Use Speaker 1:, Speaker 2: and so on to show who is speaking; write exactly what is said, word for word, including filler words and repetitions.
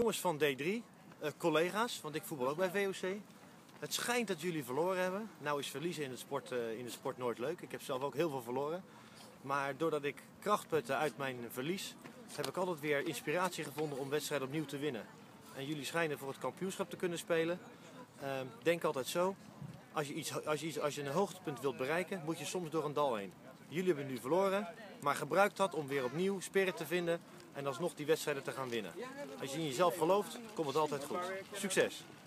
Speaker 1: Jongens van D drie, uh, collega's, want ik voetbal ook bij V O C. Het schijnt dat jullie verloren hebben. Nou is verliezen in, het sport, uh, in de sport nooit leuk. Ik heb zelf ook heel veel verloren. Maar doordat ik kracht putte uit mijn verlies, heb ik altijd weer inspiratie gevonden om wedstrijden opnieuw te winnen. En jullie schijnen voor het kampioenschap te kunnen spelen. Uh, denk altijd zo, als je, iets, als, je iets, als je een hoogtepunt wilt bereiken, moet je soms door een dal heen. Jullie hebben nu verloren, maar gebruik dat om weer opnieuw spirit te vinden en alsnog die wedstrijden te gaan winnen. Als je in jezelf gelooft, komt het altijd goed. Succes!